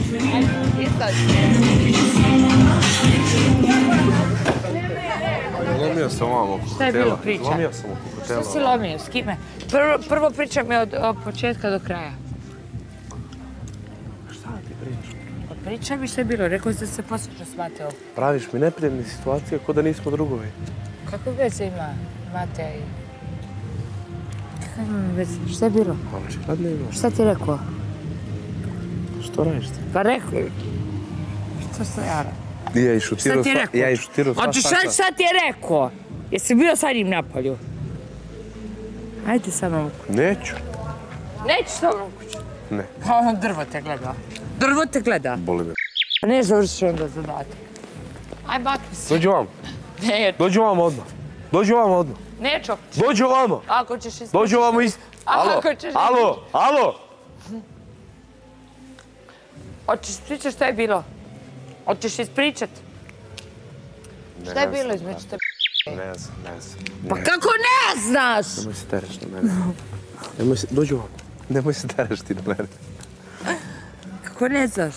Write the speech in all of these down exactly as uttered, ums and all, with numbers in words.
Lomio sam vam oko Šta je bilo hotela. priča? Lomio sam oko hotela. Šta si lomio? S kime? Prvo, prvo priča mi od, od početka do kraja. Šta ti pričaš? Pa priča mi šta je bilo. Rekao si da se posjeća s Mateom. Praviš mi neprijatne situacije kao da nismo drugovi. Kako veze ima Mateja i... Kako ima veze? Šta je bilo? Pa očigledno ima. Šta ti je rekao? Što radiš ti? Pa rekao... Šta sam ja rekao? Ja i šutirao Šta ti je sva... rekao? Ja i šutirao sva Hoćeš sata. šta, šta ti je rekao? Jesi bio sa njim na polju? Ajde sa mnom u kuću. Neću. Neću sa mnom u kuću. Ne. Pa ono drvo te gleda. Drvo te gleda. Boli me. Pa ne završiš onda zadatak. Aj makni se. Dođi vam. Neću. Dođi vam odmah. Dođi vam odmah. Neću. Dođi vamo. Ako ćeš ispričati. Dođi vamo isti. Alo. Ako ćeš Alo. Alo. Hoćeš ispričati šta je bilo? Hoćeš ispričat? Šta je bilo između tebe? Ne znam, ne znam. Pa kako ne znaš? Nemoj se tereš na mene. Nemoj se, dođi vam. Nemoj se tereš ti na mene. Kako ne znaš?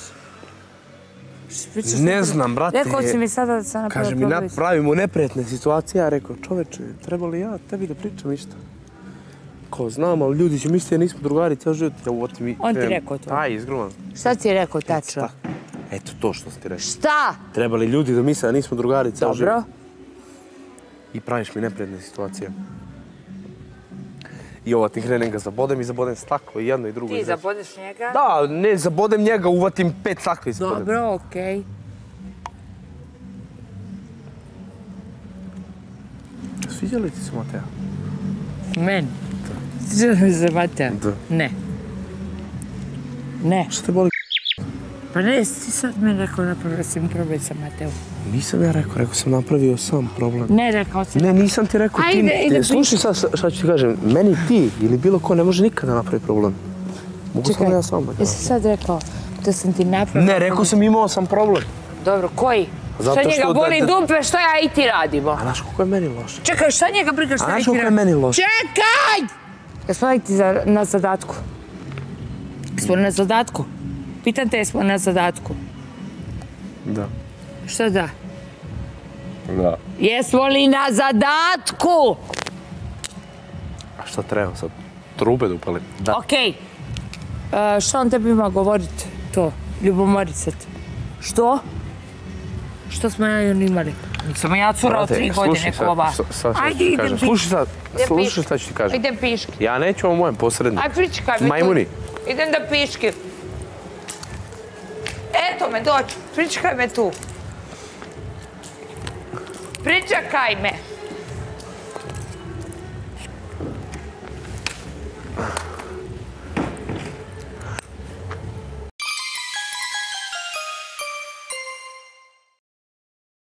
Ne znam, brate. Rekao si mi sada da sam napravila Kaže mi, problem. pravimo neprijatne situacije, ja rekao, čoveče, treba li ja tebi da pričam isto? Kao, znam, ali ljudi će misliti da nismo drugari, cijel život. Ja uvoti mi... On ti rekao to? Aj, izgruvan. Šta ti je rekao tačno? Eto to što si ti rekao. Šta? Treba li ljudi da misle da nismo drugari cijel život? Dobro. I praviš mi neprijatne situacije. I ovo ti krenem ga zabodem i zabodem staklo i jedno i drugo. Ti zabodeš njega? Da, ne, zabodem njega, uvatim pet stakla i zabodem. Dobro, okej. Sviđa li ti se Mateja? Meni? Sviđa mi se Mateja? Da. Ne. Ne. Šta te boli? Pa ne, ti sad meni rekao napravila si mi problem sa Mateom. Nisam ja rekao, rekao sam napravio sam problem. Ne, rekao si. Ne, nisam ti rekao, Ajde, ti... ide, Slušaj sad šta ću ti kažem, meni ti ili bilo ko ne može nikada napraviti problem. Mogu samo ja sam. Jesi sad rekao da sam ti napravila? Ne, rekao sam imao sam problem. Dobro, koji? Zato Šta njega što boli da- da- dupe, šta ja i ti radimo? A znaš koliko je meni loše? Čekaj, šta njega briga šta A ja i znaš ti koliko je radimo? meni loše? Čekaj! Jesmo li ti za- na zadatku? Jesmo li na zadatku? Pitam te, jesmo na zadatku? Da. Šta da? Da. Jesmo li na zadatku? A šta treba sad? Trube da upalim? Da. Okej. E, šta on tebi ima govorit to? Ljubomoricat. Što? Što smo ja i on imali? Nisam ja cura od Brate, tri slušaj godine sad, kova. sa- sad šta ću Ajde, ti idem kažem. piški. Slušaj sad, Idem slušaj piški. šta ću ti kažem. Idem piški. Ja neću o mojem posredniku. Aj, pričekaj me tu. Majmuni. Idem da piški. Eto me, doći. Pričekaj me tu. Pričekaj me.